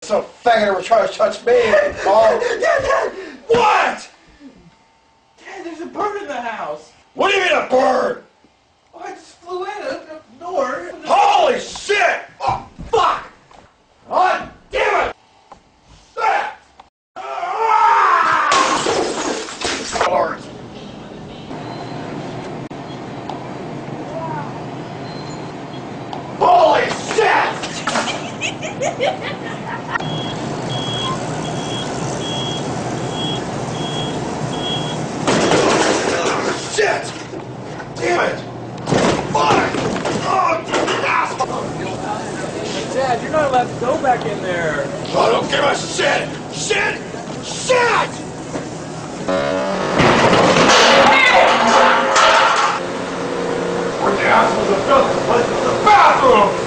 Some faggot was trying to touch me. Oh. Dad! What? Dad, there's a bird in the house. What do you mean a bird? Oh, I just flew in up north. Holy shit! Oh, fuck! God damn it! Shit! Bird. Holy shit! Shit! Damn it! Fuck! Oh, Dad, you're not allowed to go back in there. I don't give a shit! Shit! Shit! Where the assholes have built this place is the bathroom!